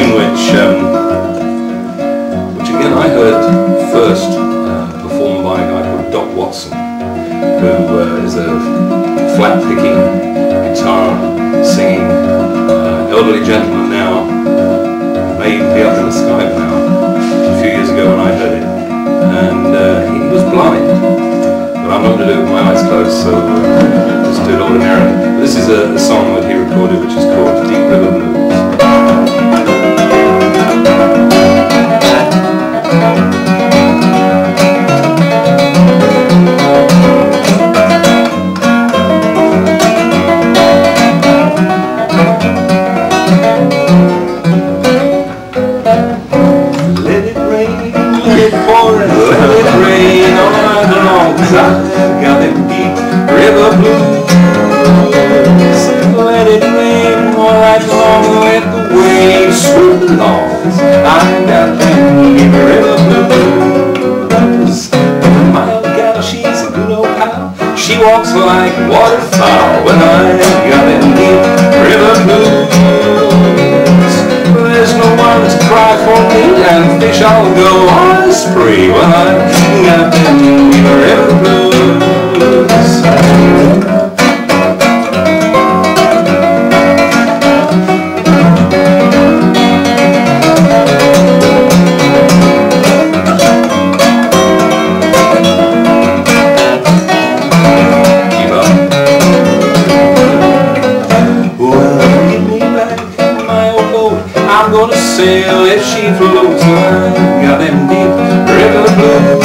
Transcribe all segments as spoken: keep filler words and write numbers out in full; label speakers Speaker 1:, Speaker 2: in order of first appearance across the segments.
Speaker 1: tune which, um, which again I heard first uh, performed by a guy called Doc Watson, who uh, is a flat-picking, guitar singing uh, elderly gentleman now, may even be up in the sky now. A few years ago when I heard it, and uh, he, he was blind, but I'm not going to do it with my eyes closed, so uh, just do it ordinarily. But this is a, a song that he recorded which is called Deep River Blues. Let it rain all night long, 'cause I've got them deep river blues. Let it rain all night long, let the waves swoop along, 'cause I've got them deep river blues. My old gal, she's a good old pal, she walks like waterfowl when I've got them deep river blues. There's no one to cry for me, and fish I'll go on a spree when I've got them deep river blues. Keep up. Well, give me back my old boat, I'm gonna sail if she floats. I've got them deep river blues.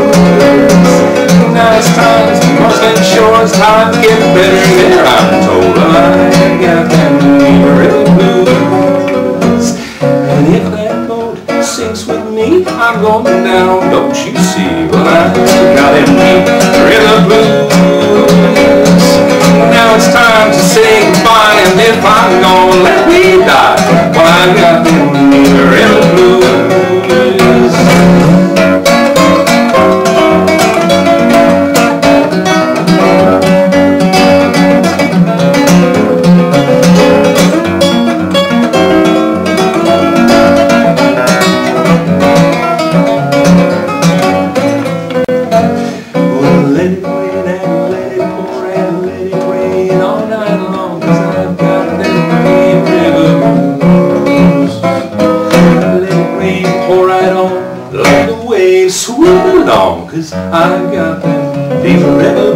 Speaker 1: Now it's time to cross that shore, it's time to get better there, I'm told. I've got them deep river blues. And if that boat sinks with me, I'm going down, don't you see? Well, I've got them deep river blues. Now it's time to say goodbye, and if I'm gonna let me die, well, I've got them deep river blues. Swoop along, 'cause I've got them deep river